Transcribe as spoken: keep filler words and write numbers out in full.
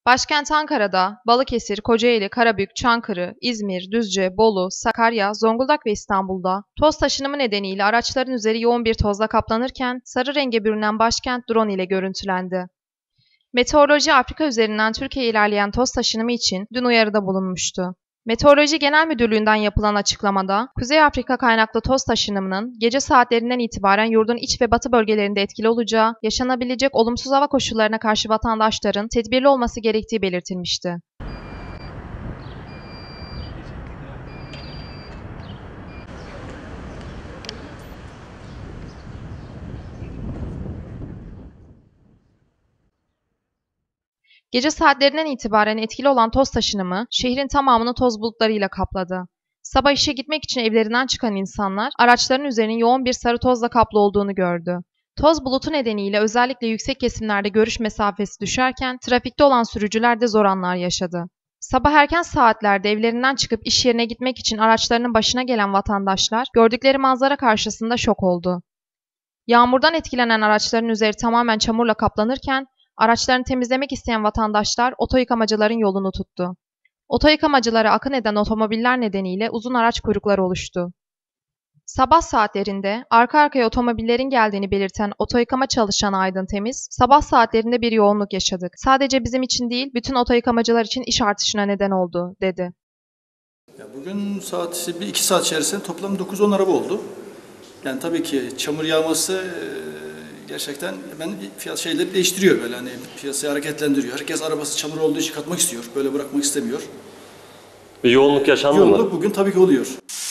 Başkent Ankara'da Balıkesir, Kocaeli, Karabük, Çankırı, İzmir, Düzce, Bolu, Sakarya, Zonguldak ve İstanbul'da toz taşınımı nedeniyle araçların üzeri yoğun bir tozla kaplanırken sarı renge bürünen başkent drone ile görüntülendi. Meteoroloji Afrika üzerinden Türkiye'ye ilerleyen toz taşınımı için dün uyarıda bulunmuştu. Meteoroloji Genel Müdürlüğü'nden yapılan açıklamada, Kuzey Afrika kaynaklı toz taşınımının gece saatlerinden itibaren yurdun iç ve batı bölgelerinde etkili olacağı, yaşanabilecek olumsuz hava koşullarına karşı vatandaşların tedbirli olması gerektiği belirtilmişti. Gece saatlerinden itibaren etkili olan toz taşınımı şehrin tamamını toz bulutlarıyla kapladı. Sabah işe gitmek için evlerinden çıkan insanlar araçların üzerinin yoğun bir sarı tozla kaplı olduğunu gördü. Toz bulutu nedeniyle özellikle yüksek kesimlerde görüş mesafesi düşerken trafikte olan sürücüler de zor anlar yaşadı. Sabah erken saatlerde evlerinden çıkıp iş yerine gitmek için araçlarının başına gelen vatandaşlar gördükleri manzara karşısında şok oldu. Yağmurdan etkilenen araçların üzeri tamamen çamurla kaplanırken araçlarını temizlemek isteyen vatandaşlar oto yıkamacıların yolunu tuttu. Oto yıkamacılara akın eden otomobiller nedeniyle uzun araç kuyrukları oluştu. Sabah saatlerinde arka arkaya otomobillerin geldiğini belirten oto yıkama çalışanı Aydın Temiz, sabah saatlerinde bir yoğunluk yaşadık. Sadece bizim için değil, bütün oto yıkamacılar için iş artışına neden oldu, dedi. Ya bugün saat bir iki saat içerisinde toplam dokuz on araba oldu. Yani tabii ki çamur yağması gerçekten hemen fiyat şeyleri değiştiriyor, böyle hani piyasayı hareketlendiriyor. Herkes arabası çamur olduğu için katmak istiyor, böyle bırakmak istemiyor. Bir yoğunluk yaşandı mı? Yoğunluk bugün tabii ki oluyor.